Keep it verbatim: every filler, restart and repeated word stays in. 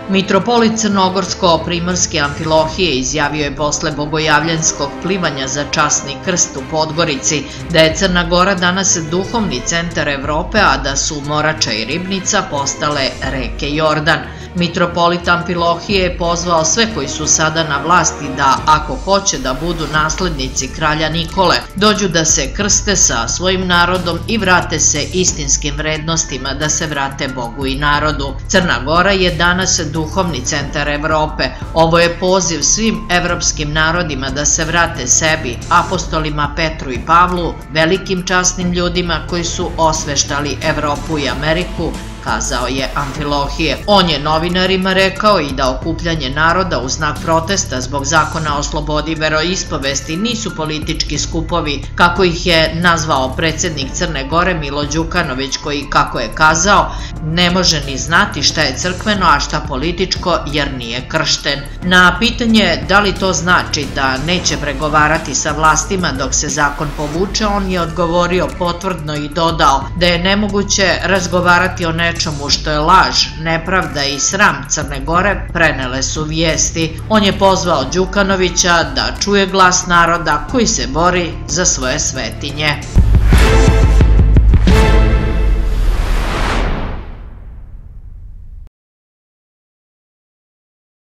Mitropolit Crnogorsko-Primorske Amfilohije izjavio je posle bogojavljanskog plivanja za časni krst u Podgorici da je Crna Gora danas duhovni centar Evrope, a da su Morača i Ribnica postale reke Jordan. Mitropolit Amfilohije je pozvao sve koji su sada na vlasti da, ako hoće da budu naslednici kralja Nikole, dođu da se krste sa svojim narodom i vrate se istinskim vrednostima, da se vrate Bogu i narodu. Crna Gora je danas duhovni centar Evrope. Ovo je poziv svim evropskim narodima da se vrate sebi, apostolima Petru i Pavlu, velikim časnim ljudima koji su osveštali Evropu i Ameriku, kazao je Amfilohije. On je novinarima rekao i da okupljanje naroda u znak protesta zbog zakona o slobodi veroispovesti nisu politički skupovi, kako ih je nazvao predsjednik Crne Gore Milo Đukanović, koji, kako je kazao, ne može ni znati šta je crkveno, a šta političko, jer nije kršten. Na pitanje da li to znači da neće pregovarati sa vlastima dok se zakon povuče, on je odgovorio potvrdno i dodao da je nemoguće razgovarati o nečemu što je laž, nepravda i sram Crne Gore, prenele su vijesti. On je pozvao Đukanovića da čuje glas naroda koji se bori za svoje svetinje.